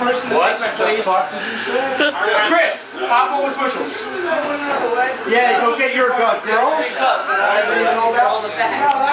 What the fuck did you say? Chris, hop on with Bushels. Yeah, go get your gun, girl. Three cups and I have the back.